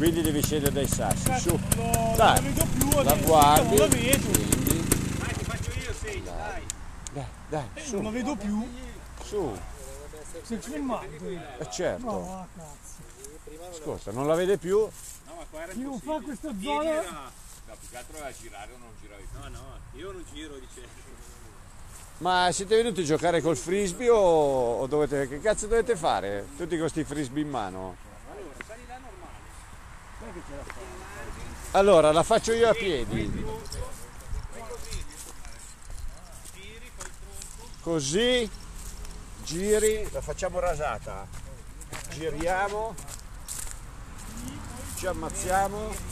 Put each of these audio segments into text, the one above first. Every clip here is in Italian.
Quindi devi scendere dai sassi, su. Non Dai, la vedo più la adesso, guardi, non la vedo. scendi. Dai, ti faccio io segni, dai. Dai, su, Non la vedo più. su. Si è fermato. Certo. No, cazzo. Ascolta, non la vede più? No, ma qua era Chi non impossibile. fa questa Ieri zona? era... No, più che altro era girare o non giravi più. No, io non giro, dice. Ma siete venuti a giocare col frisbee o dovete, che cazzo dovete fare? Tutti con questi frisbee in mano? Allora, sali là normale. Allora, la faccio io a piedi. Giri, fai il tronco. Così, giri, la facciamo rasata. Giriamo, ci ammazziamo.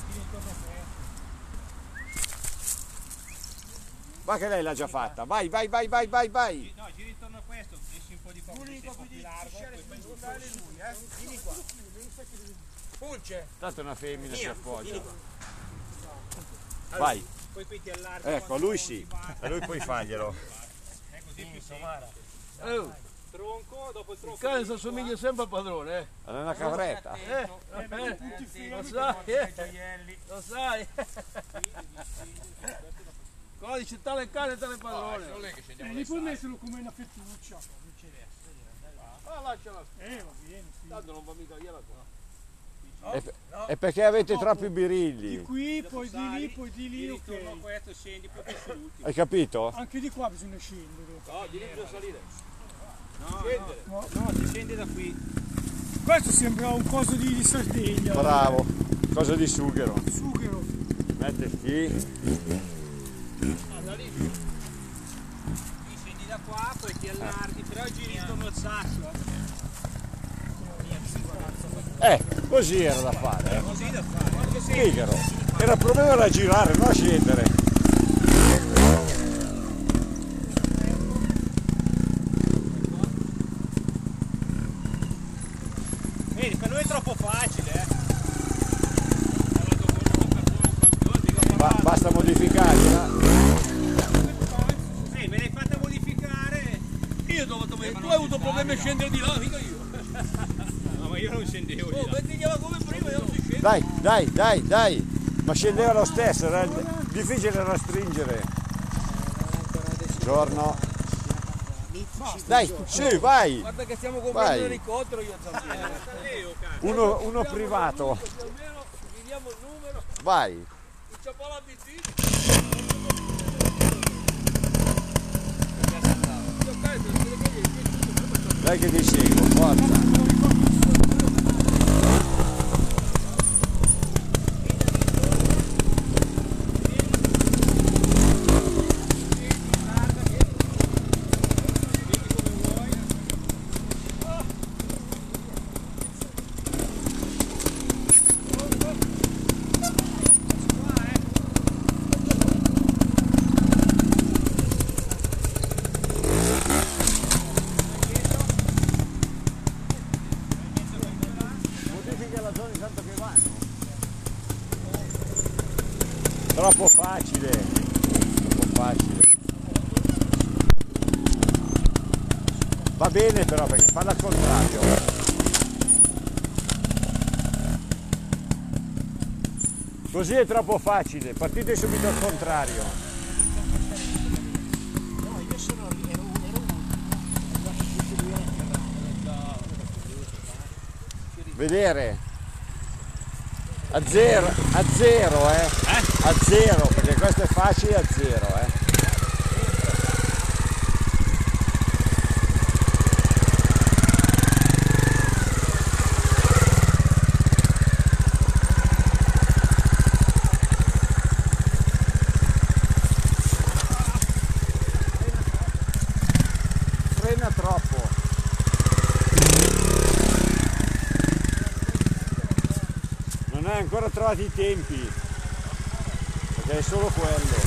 Va che lei l'ha già fatta, vai, vai, vai, vai, vai, vai. No, giri intorno a questo, esci un po' di qua, un po' più largo, poi fai il tronco. Vieni qua. Pulce. Tanto è una femmina si appoggia. Vieni qua. Vai, Poi qui ti allarghi. ecco, a lui sì, a lui puoi farglielo. È così più semplice. Oh, Tronco, dopo il il tronco. cane si assomiglia sempre al padrone, eh. È una cavretta. Lo sai, lo sai. Qua dice tale cane, tale padrone. Lì puoi metterlo come una fettuccia. Ah, lasciala. Va bene, sì. Tanto non va mica via la qua. È perché avete troppi Di birilli, qui, poi di lì, poi di lì, Giri intorno a ok. questo, scendi, poi questo è l'ultimo. hai capito? Anche di qua bisogna scendere. No, di lì bisogna salire. No, si scende da qui. Questo sembra un coso di Sardegna. Bravo, cosa di sughero. Sughero. Mette qui, Da lì. Qui scendi da qua, poi ti allarghi, però giri intorno al sasso. così era da fare. Così da fare. Figaro. Era il problema da girare, non a scendere. Vedi, per lui è troppo facile, Basta modificarla. Sì, me l'hai fatta modificare. Io dove tu hai avuto problemi a scendere di là, mica io. No, ma io non scendevo di Oh, là. mettigliela come prima, io non si scende. Dai. Ma scendeva lo stesso, era difficile da stringere. Buongiorno. Dai, sì, vai. Guarda che stiamo Vai. comprando l'elicottero io a Zampiero. Uno privato. Almeno vediamo il numero. Vai. Il ciappolo ABC. Dai che ti seguo, forza. Modifica la zona intanto che vanno. Troppo facile. Troppo facile. Va bene però perché farla al contrario. Così è troppo facile, partite subito al contrario. No, io ero Vedere a zero a zero perché questo è facile a zero frena troppo. Non hai ancora trovato i tempi, perché è solo quello.